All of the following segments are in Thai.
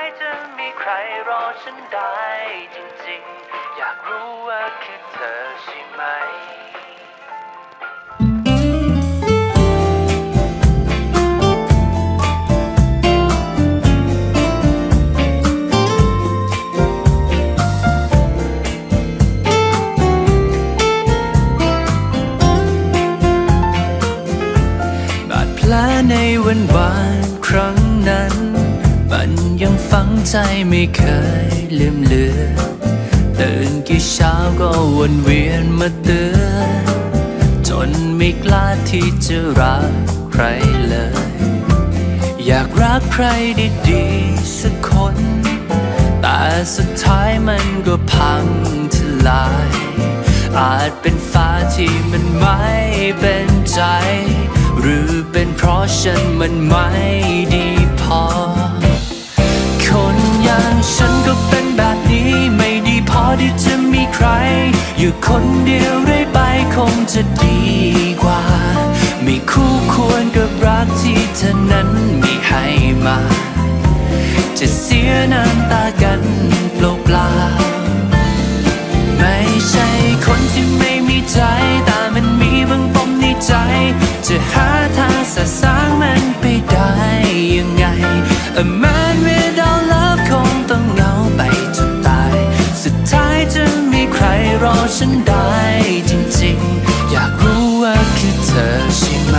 จะมีใครรอฉันได้จริงๆอยากรู้ว่าคือเธอใช่ไหมและในวันวานครั้งนั้นมันยังฝังใจไม่เคยลืมเลือนตื่นกี่เช้าก็วนเวียนมาเตือนจนไม่กล้าที่จะรักใครเลยอยากรักใครดีๆสักคนแต่สุดท้ายมันก็พังทลายอาจเป็นฟ้าที่มันไม่เป็นใจหรือเป็นเพราะฉันมันไม่ดีพอคนอย่างฉันก็เป็นแบบนี้ไม่ดีพอที่จะมีใครอยู่คนเดียวเรื่อยไปคงจะดีกว่าไม่คู่ควรกับรักที่เธอนั้นมีให้มาจะเสียน้ำตากันเปล่าๆไม่ใช่คนที่ไม่มีใจแต่มันมีบางปมในใจจะหาทางสะสางมันไปได้ยังไง A man without love คงต้องเหงาไปจนตายสุดท้ายจะมีใครรอฉันได้จริงๆอยากรู้ว่าคือเธอใช่ไหม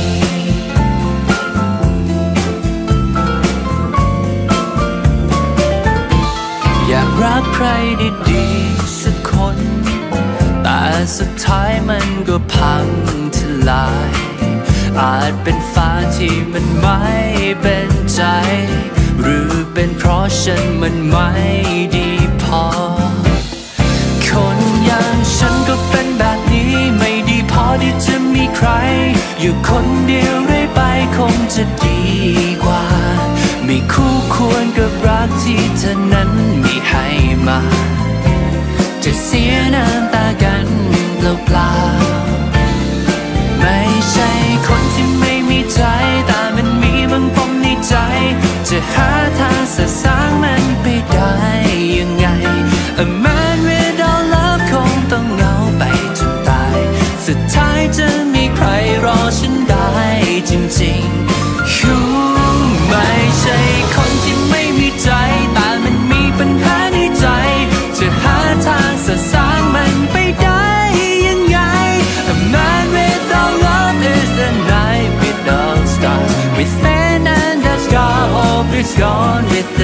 อยากรักใครดีๆสักคนแต่สุดท้ายมันก็พังทลายอาจเป็นฟ้าที่มันไม่เป็นใจหรือเป็นเพราะฉันมันไม่ดีพอคนอย่างฉันก็เป็นแบบนี้ไม่ดีพอที่จะมีใครอยู่คนเดียวเรื่อยไปคงจะดีกว่าไม่คู่ควรกับรักที่เธอนั้นมีให้มาจะเสียน้ำตากันเปล่าๆไม่ใช่คนที่ไม่มีใจแต่มันมีบางปมในใจจะหาทางสะสางมันไปได้ยังไง A man without love คงต้องเหงาไปจนตายสุดท้ายจะมีใครรอฉันได้จริงๆไม่ใช่คนที่ไม่มีใจแต่มันมีปัญหาในใจจะหาทางสะสางมันไปได้ยังไง A man without love is a night without stars with fan and the sky hope is gone with